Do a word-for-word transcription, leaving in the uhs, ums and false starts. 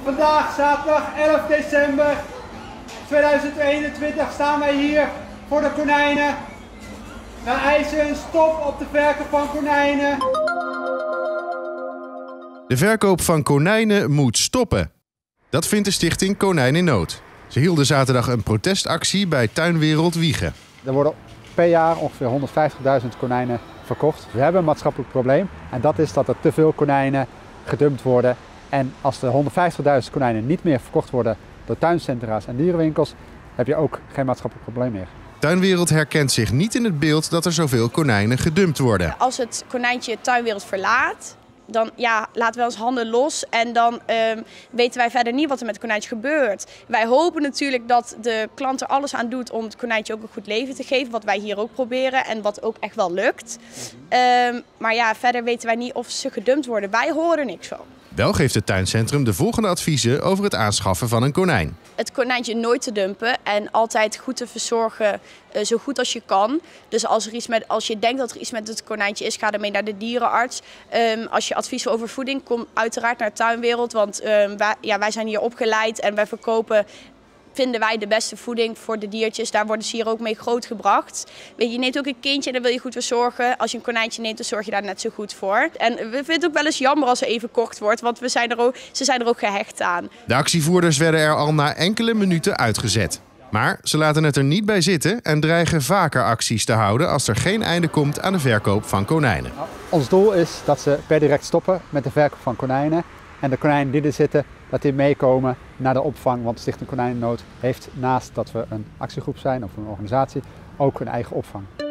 Vandaag, zaterdag elf december tweeduizend eenentwintig, staan wij hier voor de konijnen. Wij eisen een stop op de verkoop van konijnen. De verkoop van konijnen moet stoppen. Dat vindt de stichting Konijn in Nood. Ze hielden zaterdag een protestactie bij Tuinwereld Wijchen. Er worden per jaar ongeveer honderdvijftigduizend konijnen verkocht. We hebben een maatschappelijk probleem en dat is dat er te veel konijnen gedumpt worden. En als de honderdvijftigduizend konijnen niet meer verkocht worden door tuincentra's en dierenwinkels, heb je ook geen maatschappelijk probleem meer. Tuinwereld herkent zich niet in het beeld dat er zoveel konijnen gedumpt worden. Als het konijntje Tuinwereld verlaat, dan ja, laten we ons handen los en dan um, weten wij verder niet wat er met het konijntje gebeurt. Wij hopen natuurlijk dat de klant er alles aan doet om het konijntje ook een goed leven te geven, wat wij hier ook proberen en wat ook echt wel lukt. Um, maar ja, verder weten wij niet of ze gedumpt worden. Wij horen er niks van. Wel geeft het tuincentrum de volgende adviezen over het aanschaffen van een konijn. Het konijntje nooit te dumpen en altijd goed te verzorgen, uh, zo goed als je kan. Dus als, er iets met, als je denkt dat er iets met het konijntje is, ga ermee naar de dierenarts. Um, als je advies wil over voeding, kom uiteraard naar Tuinwereld. Want um, wij, ja, wij zijn hier opgeleid en wij verkopen, vinden wij, de beste voeding voor de diertjes. Daar worden ze hier ook mee grootgebracht. Weet je, je neemt ook een kindje en dan wil je goed verzorgen. Als je een konijntje neemt, dan zorg je daar net zo goed voor. En we vinden het ook wel eens jammer als er even verkocht wordt, want we zijn er ook, ze zijn er ook gehecht aan. De actievoerders werden er al na enkele minuten uitgezet. Maar ze laten het er niet bij zitten en dreigen vaker acties te houden als er geen einde komt aan de verkoop van konijnen. Ons doel is dat ze per direct stoppen met de verkoop van konijnen. En de konijnen die er zitten, dat die meekomen naar de opvang. Want de Stichting Konijn in Nood heeft naast dat we een actiegroep zijn of een organisatie ook een eigen opvang.